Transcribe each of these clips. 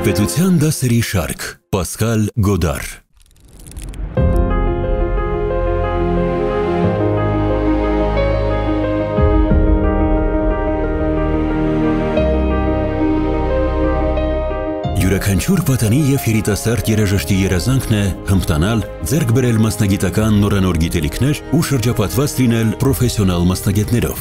Վարպետության դասերի շարք Պասկալ Գոդար Յուրաքանչյուր պատանի և երիտասարդ երաժշտի երազանքն է հմտանալ, ձեռք բերել մասնագիտական նորանոր գիտելիքներ ու շրջապատված լինել պրոֆեսիոնալ մասնագետներով։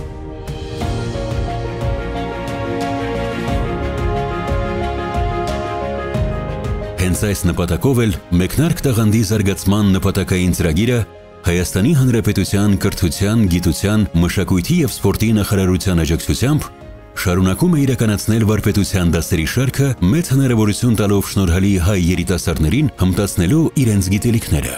Հենց այս նպատակով էլ մեկնարկ տաղանդի զարգացման նպատակային ծրագիրը Հայաստանի Հանրապետության կրթության, գիտության, մշակույթի և սպորտի նախարարության աջակցությամբ շարունակում է իրականացնել վարպետության դասերի շարքը մեծ հնարավորություն տալով շնորհալի հայ երիտասարդներին հմտացնելու իրենց գիտելիքները։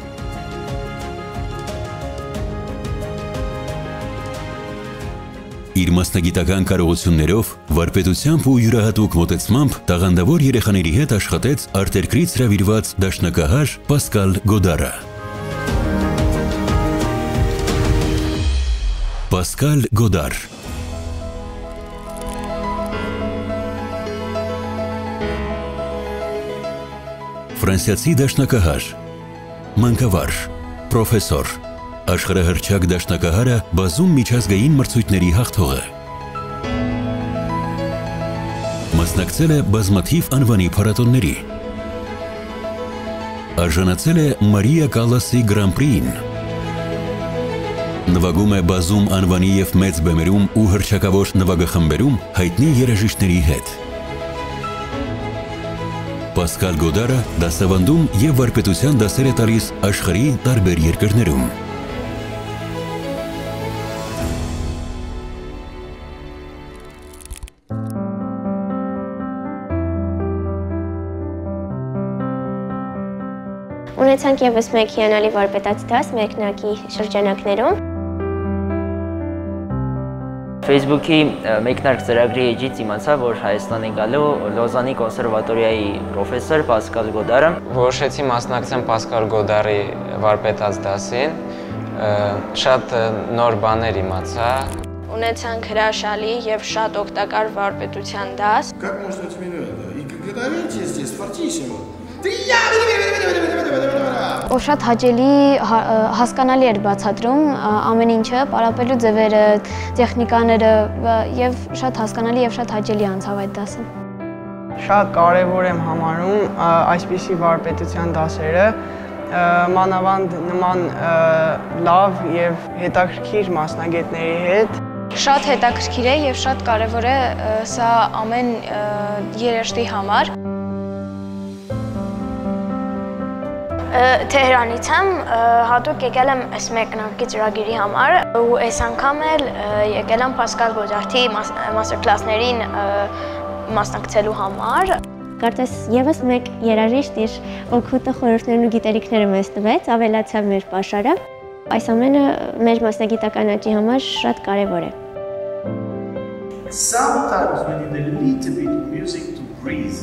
Իր մասնագիտական կարողություններով, վարպետությամբ ու յուրահատուկ մոտեցմամբ տաղանդավոր երեխաների հետ աշխատեց արտերկրից հրավիրված դաշնակահար Պասկալ Գոդարը։ Պասկալ Գոդար Ֆրանսիացի դաշնակահար, մանկավարժ, պրոֆեսոր, աշխարհահռչակ դաշնակահարը բազում միջազգային մրցույթների հաղթող է։ Մասնակցել է բազմաթիվ անվանի փառատոների։ Արժանացել է Մարիա Կալասի Գրանպրիին։ Նվագում է բազում անվանի և մեծ բեմերում ու հռչակավոր նվագախմբերում հայտնի երաժիշտների հետ։ Պասկալ Գոդարը դասավանդում և վարպետության դասեր է տալիս աշխարհի տարբեր երկրներում։ Ունեցանք ևս մեկ հիանալի վարպետաց դաս մեկնարկի շրջանակներում։ Facebook-ի մեկնարկ ծրագրի էջից իմացա, որ Հայաստան է գալու Լոզանի կոնսերվատորիայի պրոֆեսոր Պասկալ Գոդարը։ Որոշեցի մասնակցեմ Պասկալ Գոդարի վարպետաց դասին, շատ նոր բաներ իմացա։ Ունեցանք հրաշալի և շատ օգտակար վարպետության դաս։ Как можно тебе это? И когда видите здесь фортиссимо. Ու շատ հաճելի հասկանալի էր բացատրում ամեն ինչը, պարապելու ձևերը, տեխնիկաները և շատ հասկանալի և շատ հաճելի անցավ այդ դասը։ Շատ կարևոր եմ համարում այսպիսի վարպետության դասերը, մանավանդ նման լավ և հետաքրքիր մասնագետների հետ։ Շատ հետաքրքիր է և շատ կարևոր է սա ամեն երաժշտի համար։ Թեհրանից եմ, հատուկ եկել եմ այս մեկնարկի ծրագիրի համար ու այս անգամ էլ եկել եմ Պասկալ Գոդարի մաստեր կլասներին մասնակցելու համար։ Կարծես ևս մեկ երաժիշտ իր օգուտը, խորհուրդներն ու գիտելիքները մեզ տվեց, ավելացավ մեր պաշարը։ Այս ամենը մեր մասնագիտական աճի համար շատ կարևոր է։ Sometimes we need a little bit of music to breathe.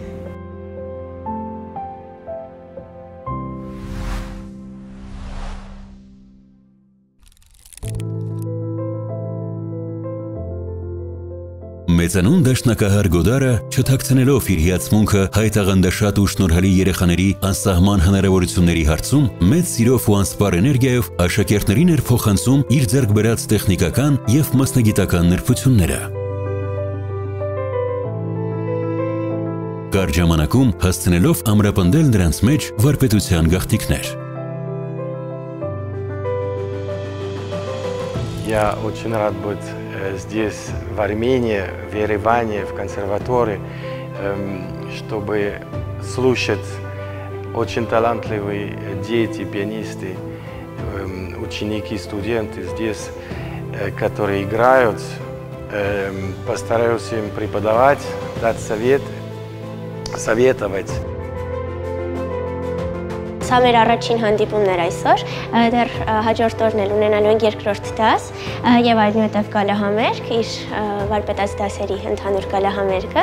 Մեծանուն դաշնակահար Գոդարը, չթաքցնելով իր հիացմունքը հայ տաղանդաշատ ու շնորհալի երեխաների անսահման հնարավորությունների հարցում, մեծ սիրով ու անսպառ էներգիայով աշակերտներին էր փոխանցում իր ձեռք բերած տեխնիկական և մասնագիտական նրբությունները։ Կարճ ժամանակում հասցնելով ամրապնդել նրանց մեջ վարպետության գաղտնիքներ։ Я очень рад быть здесь, в Армении, в Ереване, в консерватории, чтобы слушать очень талантливые дети, пианисты, ученики, студенты здесь, которые играют. Постараюсь им преподавать, дать совет, советовать. Սա մեր առաջին հանդիպումն էր այսօր, դեռ հաջորդ օրն էլ ունենալու ենք երկրորդ դաս և այնուհետև գալահամերգ, իր վարպետաց դասերի ընդհանուր գալահամերգը։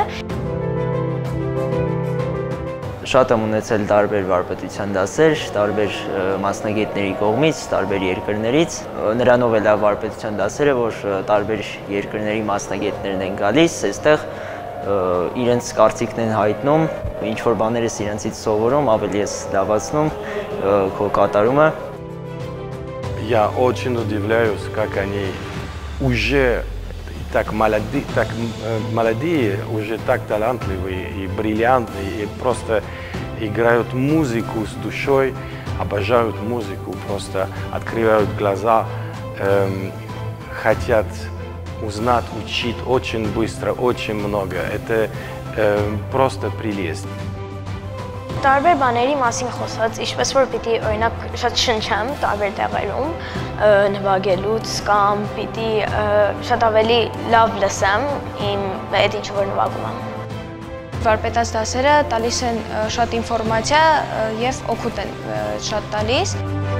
Շատ եմ ունեցել տարբեր վարպետության դասեր, տարբեր մասնագետների կողմից, տարբեր երկրներից։ Նրանով էլ է վարպետության դասերը, որ տարբեր երկրների մասնագետներն են գալիս, այստեղ իրենց կարծիքն են հայտնում, ինչ որ բաներ ես իրենցից соворում, ավելի ես լավացնում քո կատարումը։ Я очень удивляюсь, как они уже так молодые, уже так талантливые и бриллиантные, и просто играют музыку с душой, обожают музыку, просто открывают глаза, хотят узнать, учить очень быстро, очень много. Это просто прелесть. Տարբեր բաների մասին խոսած, ինչպես որ պիտի օրինակ շատ շնչեմ տարբեր տեղերում նվագելուց կամ պիտի շատ ավելի լավ լսեմ իմ այդ ինչ որ նվագում եմ։ Վարպետաց դասերը տալիս են շատ ինֆորմացիա եւ օգուտ են շատ տալիս։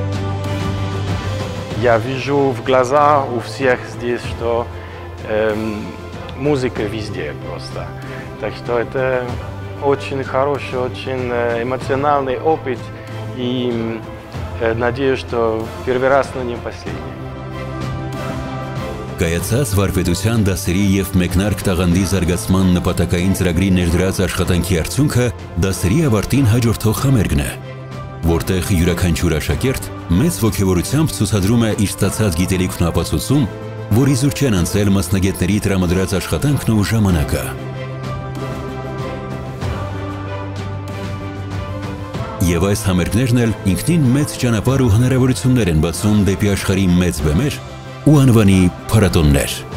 Я вижу в глаза у всех здесь, что музыка везде просто. Так что это очень хороший, очень эмоциональный опыт, и надеюсь, что первый раз, но не последний. Կայացած վարպետության դասերի և մեկնարկ տաղանդի զարգացման նպատակային ծրագրի ներդրած աշխատանքի արդյունքը դասերի ավարտին հաջորդող համերգն է, որտեղ յուրաքանչյուր աշակերտ մեծ ոգևորությամբ ցուցադրում է իր ստացած գիտելիքն ու ապացուցում, որ իզուր չեն անցել մասնագետների տրամադրած աշխատանքն ու ժամանակը։ Եվ այս համերգներն էլ ինքնին մեծ ճանապարհ ու հնարավորություններ են բացում դեպի աշխարհի մեծ բեմեր ու անվանի փառատոններ։